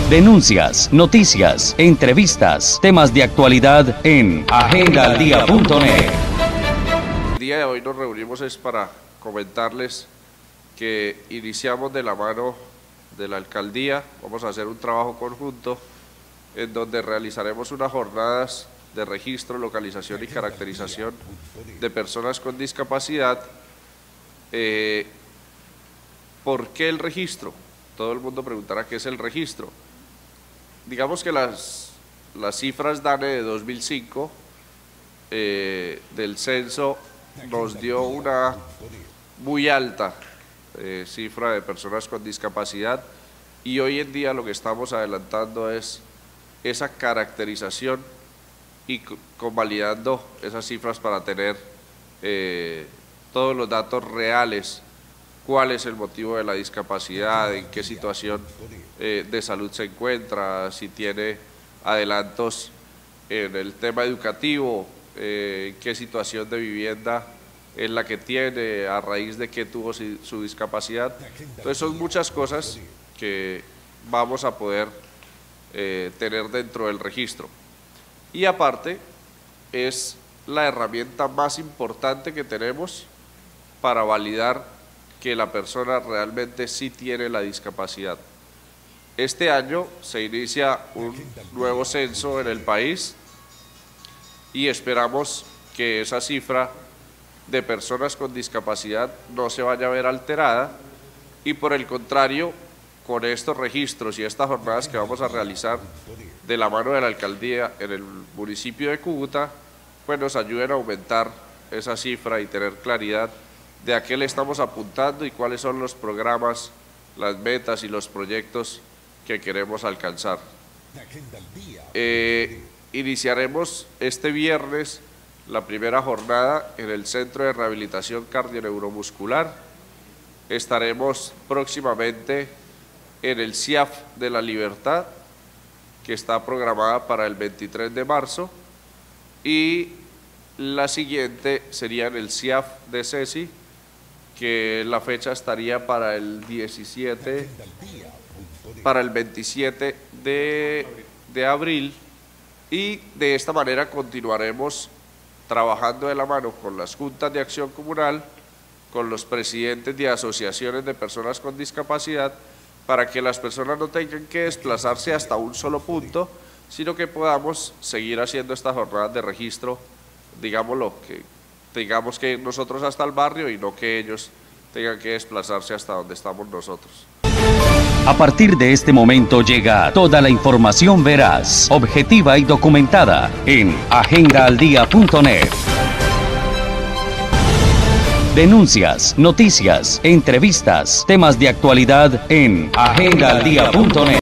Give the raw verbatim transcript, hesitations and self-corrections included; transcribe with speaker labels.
Speaker 1: Denuncias, noticias, entrevistas, temas de actualidad en agenda al día punto net.
Speaker 2: El día de hoy nos reunimos es para comentarles que iniciamos de la mano de la alcaldía, vamos a hacer un trabajo conjunto en donde realizaremos unas jornadas de registro, localización y caracterización de personas con discapacidad. Eh, ¿Por qué el registro? Todo el mundo preguntará qué es el registro. Digamos que las, las cifras DANE de dos mil cinco eh, del censo nos dio una muy alta eh, cifra de personas con discapacidad, y hoy en día lo que estamos adelantando es esa caracterización y convalidando esas cifras para tener eh, todos los datos reales, cuál es el motivo de la discapacidad, en qué situación eh, de salud se encuentra, si tiene adelantos en el tema educativo, eh, qué situación de vivienda es la que tiene, a raíz de qué tuvo su, su discapacidad. Entonces son muchas cosas que vamos a poder eh, tener dentro del registro. Y aparte es la herramienta más importante que tenemos para validar que la persona realmente sí tiene la discapacidad. Este año se inicia un nuevo censo en el país y esperamos que esa cifra de personas con discapacidad no se vaya a ver alterada, y por el contrario, con estos registros y estas jornadas que vamos a realizar de la mano de la alcaldía en el municipio de Cúcuta, pues nos ayuden a aumentar esa cifra y tener claridad de a qué le estamos apuntando y cuáles son los programas, las metas y los proyectos que queremos alcanzar. Eh, iniciaremos este viernes la primera jornada en el Centro de Rehabilitación Cardioneuromuscular. Estaremos próximamente en el C I A F de La Libertad, que está programada para el veintitrés de marzo, y la siguiente sería en el C I A F de Ceci, que la fecha estaría para el diecisiete, para el veintisiete de, de abril, y de esta manera continuaremos trabajando de la mano con las juntas de acción comunal, con los presidentes de asociaciones de personas con discapacidad, para que las personas no tengan que desplazarse hasta un solo punto, sino que podamos seguir haciendo estas jornadas de registro, digámoslo, que tengamos que ir nosotros hasta el barrio y no que ellos tengan que desplazarse hasta donde estamos nosotros.
Speaker 1: A partir de este momento llega toda la información veraz, objetiva y documentada en agenda al día punto net. Denuncias, noticias, entrevistas, temas de actualidad en agenda al día punto net.